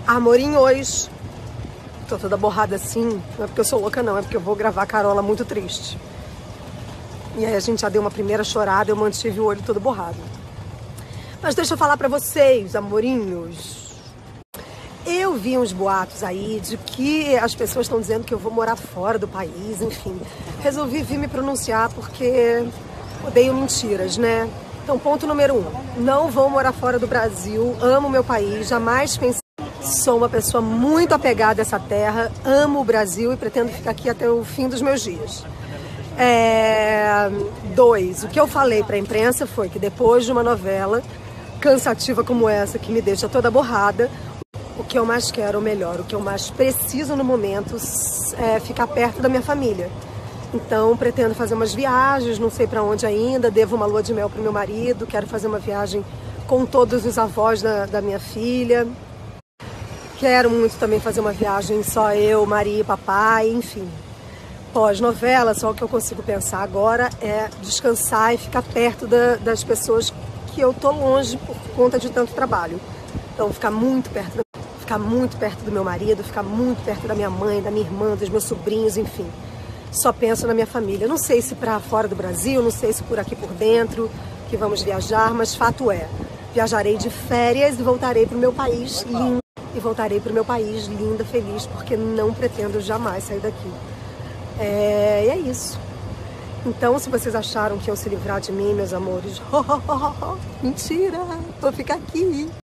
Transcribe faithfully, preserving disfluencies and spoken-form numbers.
Amorinhos, tô toda borrada assim, não é porque eu sou louca não, é porque eu vou gravar a Carola muito triste. E aí a gente já deu uma primeira chorada, eu mantive o olho todo borrado. Mas deixa eu falar pra vocês, amorinhos. Eu vi uns boatos aí de que as pessoas estão dizendo que eu vou morar fora do país, enfim. Resolvi vir me pronunciar porque odeio mentiras, né? Então, ponto número um, não vou morar fora do Brasil, amo meu país, jamais pensei. Sou uma pessoa muito apegada a essa terra, amo o Brasil e pretendo ficar aqui até o fim dos meus dias. É... Dois, o que eu falei para a imprensa foi que depois de uma novela cansativa como essa, que me deixa toda borrada, o que eu mais quero, ou melhor, o que eu mais preciso no momento é ficar perto da minha família. Então, pretendo fazer umas viagens, não sei para onde ainda, devo uma lua de mel para o meu marido, quero fazer uma viagem com todos os avós da, da minha filha. Quero muito também fazer uma viagem só eu, Maria e papai, enfim. Pós-novela, só o que eu consigo pensar agora é descansar e ficar perto da, das pessoas que eu tô longe por conta de tanto trabalho. Então, ficar muito perto, ficar muito perto do meu marido, ficar muito perto da minha mãe, da minha irmã, dos meus sobrinhos, enfim. Só penso na minha família. Não sei se para fora do Brasil, não sei se por aqui por dentro, que vamos viajar, mas fato é, viajarei de férias e voltarei para o meu país lindo. E voltarei para o meu país linda, feliz, porque não pretendo jamais sair daqui. É, e é isso. Então, se vocês acharam que iam se livrar de mim, meus amores, mentira, vou ficar aqui.